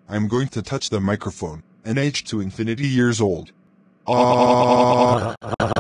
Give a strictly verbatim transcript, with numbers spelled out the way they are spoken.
I'm going to touch the microphone, and age to infinity years old. Ah.